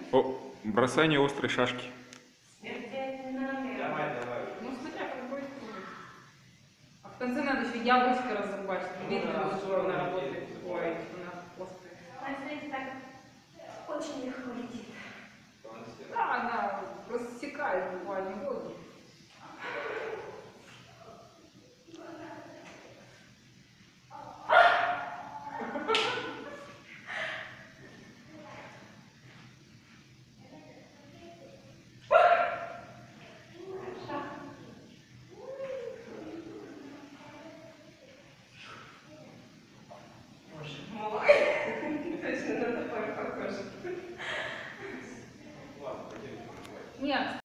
О, бросание острой шашки. Давай. Ну, смотря какой круг. А в конце надо еще яблочко разрубать, чтобы видно было, что она работает. Ой, она острая. А смотрите, так очень легко летит.